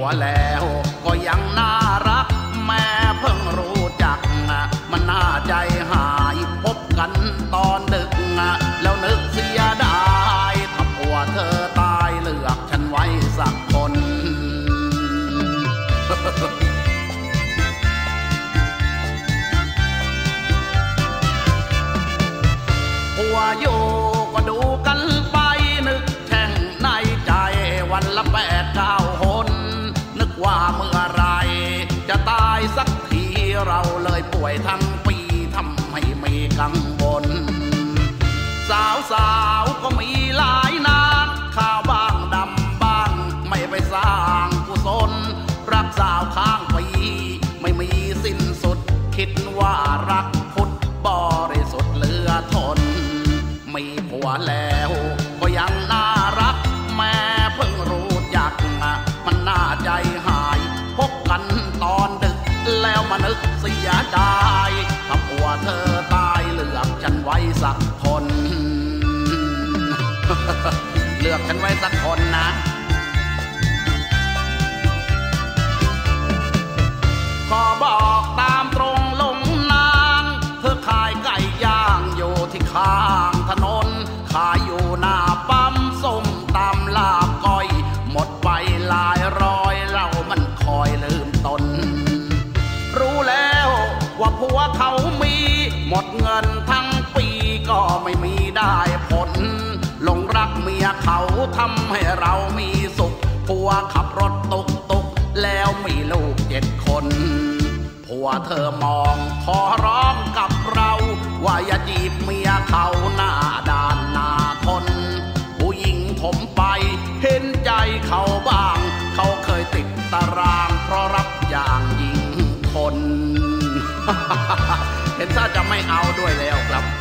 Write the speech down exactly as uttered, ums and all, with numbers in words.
แล้วก็ยังน่ารักแม่เพิ่งรู้จักมันน่าใจหายพบกันตอนดึกแล้วนึกเสียดายถ้าผัวเธอตายเลือกฉันไว้สักคนผัวอยู่ก็ดูกันไปนึกแช่งในใจวันละแปดเก้าหนนึกว่าเมื่อไรจะตายสักทีเราเลยป่วยทั้งปีทำให้มีกังวลสาวสาวก็มีหลายนางข้าวบ้างดำบ้างไม่ไปสร้างกุศลรักสาวข้างปีไม่มีสิ้นสุดคิดว่ารักพุทธบริสุทธิ์เหลือทนมีผัวแล้วก็ยังน่ารักแม่เพิ่งรู้จักมันน่าใจหายพบกันตอนดึกแล้วมานึกเสียดายถ้าผัวเธอตายเลือกฉันไว้สักคนเลือกฉันไว้สักคนนะขอบอกตามตรงลงนางเธอขายไก่ย่างอยู่ที่ข้างถนนขายอยู่หน้าปั๊มส้มตำลาบก้อยหมดไปหลายร้อยเรามันคอยลืมตนรู้แล้วว่าผัวเขามีหมดเงินทั้งปีก็ไม่มีได้ผลหลงรักเมียเขาทำให้เรามีสุขผัวขับรถตุกตุกแล้วมีลูกเจ็ดคนผัวเธอมองขอร้องกับเราว่าอย่าจีบเมียเขาหน้าด้านหน้าทนผู้หญิงผมไปเห็นใจเขาบ้างเขาเคยติดตารางเพราะรับอย่างยิงคน เห็นถ้าจะไม่เอาด้วยแล้วครับ